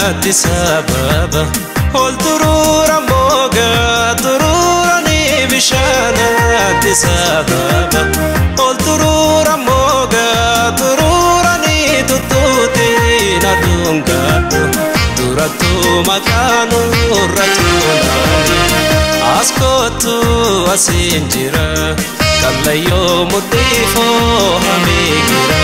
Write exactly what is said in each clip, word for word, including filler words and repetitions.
sababa ol turura moga turura ni bishana sababa ol turura moga turura ni tututi na dunga duratu makanu ratuna askotu asinjira kallayo mutifo hamigira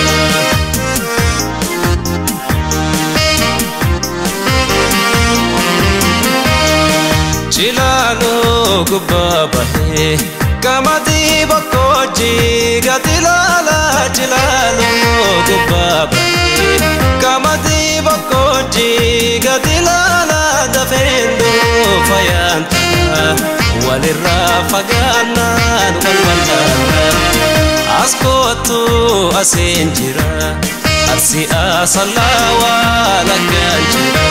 Chilano kubabahe kamadi bakoji gatilala chilano kubabahe kamadi bakoji gatilala dafendo fayanta walirra fagana walwalana askotu asinjira arsi asalawa lakanjira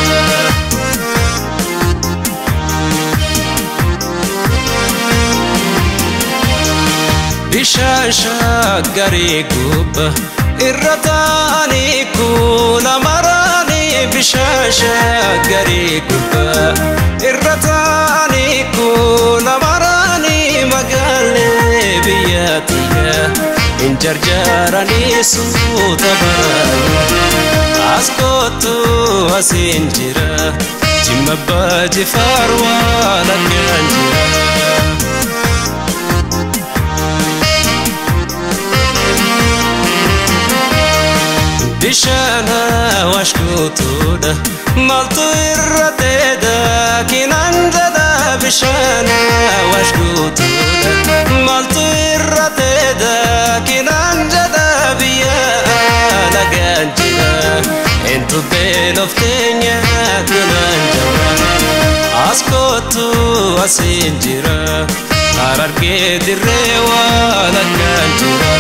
Bishasha gari guba irratani kula marani bishasha gari guba irratani kula marani magale biyatiya injarjarani sutabarani askotu asinjira jimabbaji farwa lakanjira Bishana washkutuda maltu irrateda kinanjada bishana washkutuda maltu irrateda kinanjada biya laganjira entu beloftenya kunanjara askotu asinjira ararge dirrewa laganjira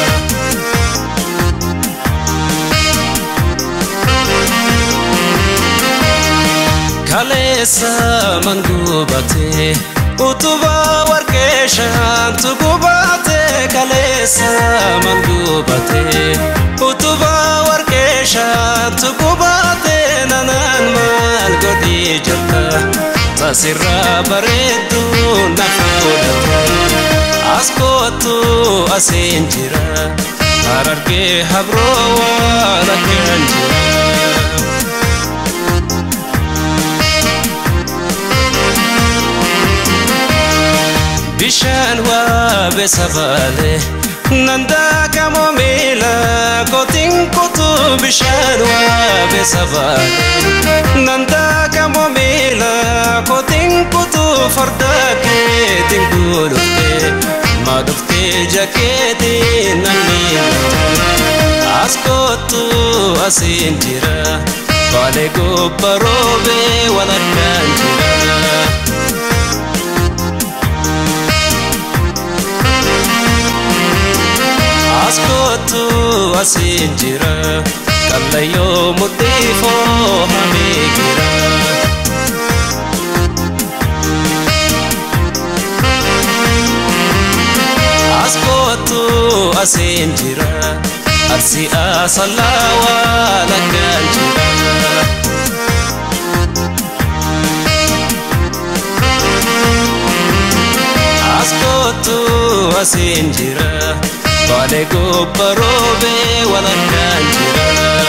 Kalesa mangubate utuba warkeshan tugubate kalesa mangubate utuba warkeshan tugubate nanan mal godi jata tasirra baredu nakudata askotu asinjira ararge habro wala kanjira Bishan wa besabale nanda kamo mila kotin kutu bishan wa besabale nanda kamo mila kotin kutu farda ke tingulute madufte jaketi nani askotu asinjira vale go parobe wala kanjira Askotu asinjira kallayo mutifo hamigira Askotu asinjira arsi asalawa lakanjira Askotu asinjira Vale go parobe wala kanjira